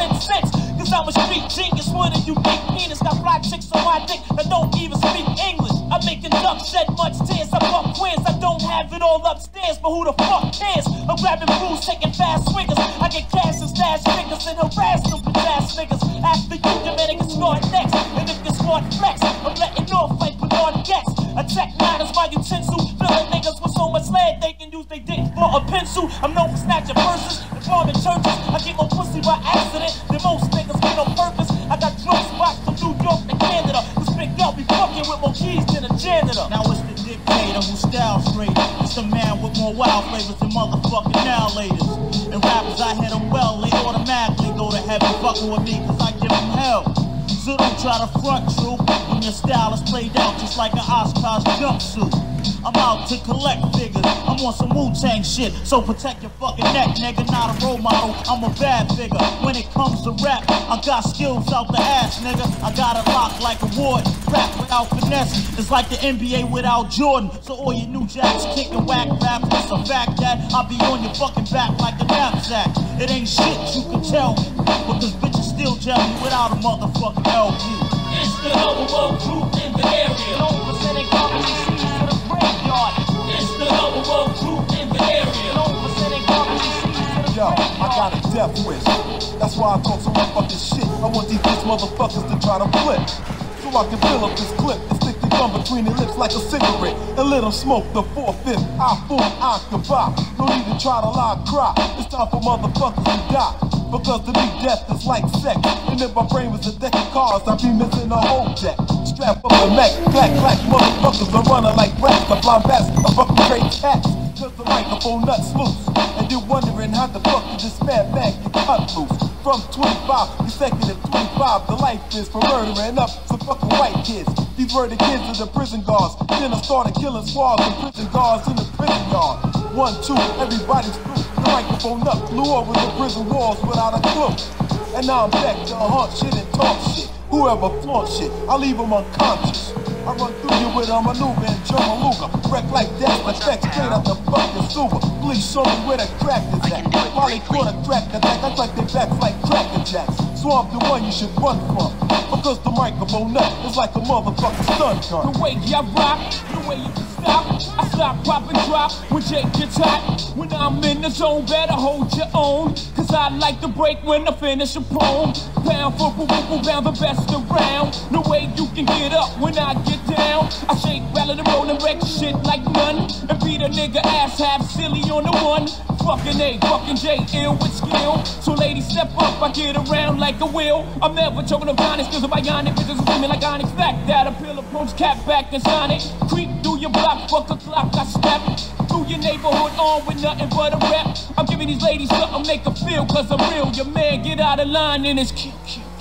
common sense. Cause I'm a street genius with a unique penis. Got fly chicks on my dick that don't even speak English. I'm making ducks shed much tears. I fuck queers. I don't have it all upstairs, but who the fuck cares? I'm grabbing brews, taking fast swingers. I get cash and stash fingers and harass stupid ass niggas. After you, your man can start next. And if you smart flex, I'm letting off like Bernard Getz. Attack 9 is my utensil. Filling niggas with so much lead they can use their dick for a pencil. I'm known for snatching purses and bombing churches. I get more pussy by accident than most niggas get on purpose. I got drug spots from New York to Canada. This big girl be fucking with more keys than a janitor. Now it's the dictator who style straight. It's the man with more wild flavors than motherfucking now laters. And rappers, I hit them well, they automatically go to heaven fucking with me cause I give them hell. So don't try to front troop when your style is played out just like an Oshkosh jumpsuit. I'm out to collect figures, I'm on some Wu-Tang shit, so protect your fucking neck, nigga, not a role model, I'm a bad figure. When it comes to rap, I got skills out the ass, nigga, I got it locked like a ward. Rap without finesse, it's like the NBA without Jordan. So all you new jacks kicking whack raps, it's a fact that I'll be on your fucking back like a knapsack. It ain't shit you can tell me, because bitches still tell me without a motherfucking LP. It's the number one group in the area. No percentage garbage seeds to the graveyard. It's the number one group in the area. No percentage garbage seeds to the Yo, graveyard. I got a death wish. That's why I talk so much fucking shit. I want these bitch motherfuckers to try to flip. So I can fill up this clip and stick the gum between their lips like a cigarette and let them smoke the 4/5. I fool, I goodbye. No need to try to lie, cry. It's time for motherfuckers to die. Because to me death is like sex. And if my brain was a deck of cards, I'd be missing a whole deck. Strap up the neck, clack, clack, motherfuckers are running like rats. The blind bats, I fucking great cats. Cause the microphone nuts loose. And you're wondering how the fuck did this madman get cut loose. From 25, consecutive 25, the life is for murdering up some fucking white kids. These were the kids of the prison guards. Then I started killing squads and prison guards in the prison yard. 1, 2, everybody's through. The microphone up flew over the prison walls without a clue. And now I'm back to hunt shit and talk shit. Whoever flaunt shit, I leave them unconscious. I run through you with a maneuver and Joe Maluga. Wreck like that, but back straight out the fucking sewer. Please show me where the crack is at. While they caught a crack attack, I like they back like cracker jacks. So I'm the one you should run from. Because the microphone nut is like a motherfucking stun gun. The way I rock, the way you can stop. I stop, pop, and drop when Jake gets hot. When I'm in the zone, better hold your own. Cause I like to break when I finish a poem. Pound for pound, the best around. No way you can get up when I get down. I shake, rattle, and roll and wreck shit like none. And beat a nigga ass half silly on the one. Fucking A, fucking J, ill with skill. So ladies step up, I get around like a wheel. I'm never choking up honest, cause I'm bionic. Bitches screaming like Onyx. Fact that appeal approach, cap back and Sonic. Creep through your block, fuck a clock, I step through your neighborhood on with nothing but a rap. I'm giving these ladies something make them feel, cause I'm real. Your man get out of line and it's kill.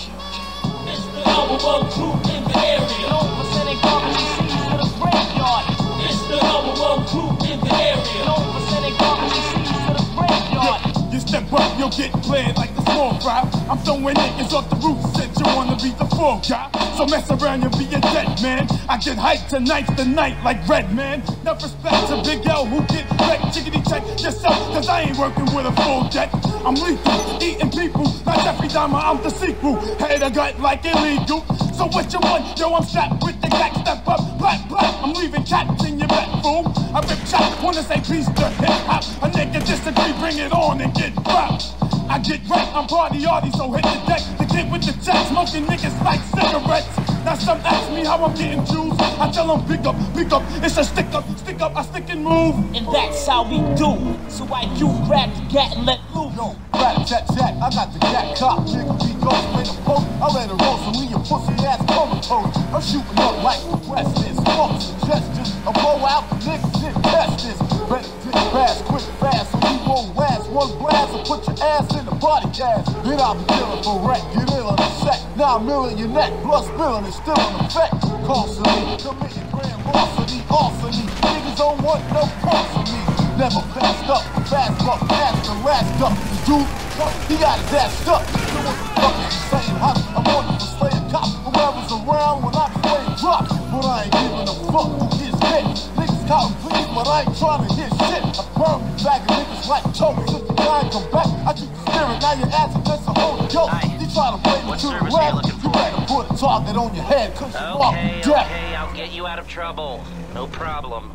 It's the number one group in the area. No percentage garbage seeds to the graveyard. It's the number one group in the area. No percentage garbage seeds to the graveyard. You step up, you'll get played like the small fry. I'm throwing niggas off the roof, said you wanna be the fall guy. So mess around, you'll be a dead man. I get hyped tonight, the night like Red Man. Enough respect to Big L who get wrecked. Chickity check yourself, cause I ain't working with a full deck. I'm lethal, eating people, not Jeffrey Dahmer, I'm the sequel. Head a gut like illegal. So what you want? Yo, I'm strapped with the gat, step up, black, black. I'm leaving cats in your back, fool. I rip chop, wanna say peace to hip hop. A nigga disagree, bring it on and get dropped. I get right, I'm party arty, so hit the deck. The kid with the check, smoking niggas like cigarettes. Now some ask me how I'm getting juice. I tell them pick up, it's a stick up, I stick and move. And that's how we do. So why you grab the gat and let loose? Yo, rat, tat, tat, I got the cat cop. Nigga be ghost, way to poke. I let it roll, so leave your pussy ass comatose. I'm shooting up like the West is. Thoughts and gestures, I blow out the niggas and test this. Better get fast, quick, fast, so you won't last. One blast and put your ass in the body cast. Then I'll be killing for wreck, get ill in a sec. Now I'm milling your neck, blood spilling is still in effect. Constantly, committing grand larceny, arsony. Niggas don't want no parts of me. Never passed up, fast up, fast and last up. The dude, he got his ass stuck. So what the fuck is he saying? I'm wanting to slay a cop. Whoever's around when I'm playing drop. But I ain't giving a fuck who gets hit. Niggas counting please. but I ain't trying to hear shit. I burn you back and niggas like choke. Since the guy ain't come back, I keep the spirit. Now your ass is just a whole joke. You try to play me to the left, you better put a target on your head, cause you walk death. Okay, I'll get you out of trouble. No problem.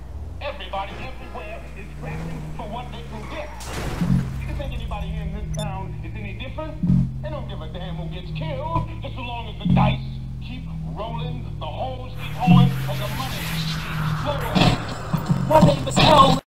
Everybody everywhere is grasping for what they can get. You think anybody here in this town